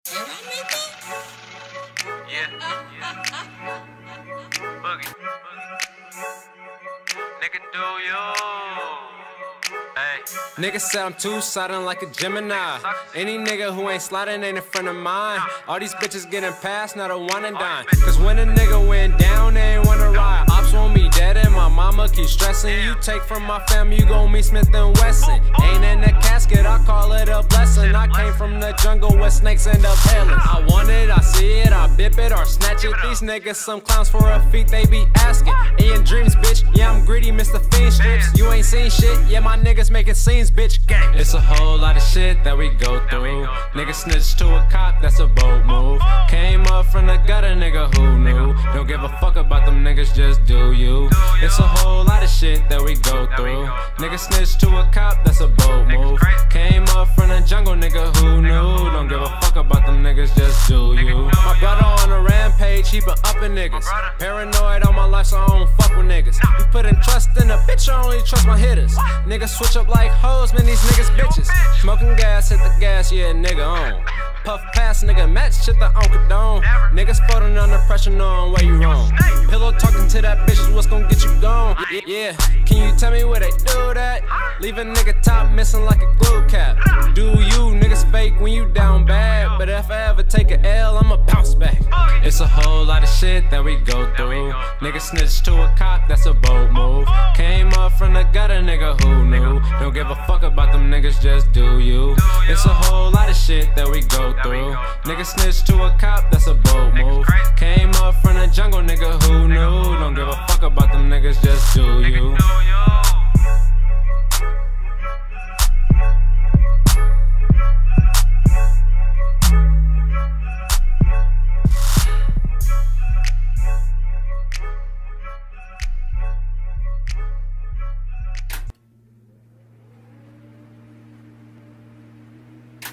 Yeah. Boogie. Nigga, do you? Hey. Nigga said I'm two-sided like a Gemini. Any nigga who ain't sliding ain't a friend of mine. All these bitches getting passed, not a one and dime. Cause when a nigga went down, they ain't wanna ride. Ops want me dead and my mama keep stressing. You take from my family, you gon' meet Smith and Wesson. Ain't in the casket, I call it a blessing. I came from the jungle where snakes end up hailing. I want it, I see it, I bip it or snatch it. These niggas some clowns for a feat, they be asking. In your dreams, bitch, yeah, I'm greedy, Mr. Fiend strips. You ain't seen shit, yeah, my niggas making scenes, bitch. Gang. It's a whole lot of shit that we go through. Nigga snitch to a cop, that's a bold move. Came up from the gutter, nigga, who knew? Don't give a fuck about them niggas, just do you. It's a whole lot of shit that we go through. Nigga snitch to a cop, that's a bold move. Came up from the jungle, nigga, who knew? Don't give a fuck about them niggas, just do you. My brother on a rampage, he been upping niggas. Paranoid all my life, so I don't fuck with niggas. You putting trust in a bitch, I only trust my hitters. Niggas switch up like hoes, man, these niggas bitches. Smoking gas, hit the gas, yeah, nigga on. Puff pass, nigga, match shit that I don't condone. Niggas folding under pressure, knowing where you wrong. Pillow talking to that bitch is what's gon' get you gone. Yeah, can you tell me where they do that? Leave a nigga top missing like a glue cap. Do you niggas fake when you down bad? But if I ever take a L, I'ma bounce back. It's a whole lot of shit that we go through. Nigga snitch to a cop, that's a bold move. Came up from the gutter, nigga, who knew? Don't give a fuck about them niggas, just do you. It's a whole lot of shit that we go through. Nigga snitch to a cop, that's a bold move. Came up from the jungle, nigga, who knew? Don't give a fuck about them niggas, just do you.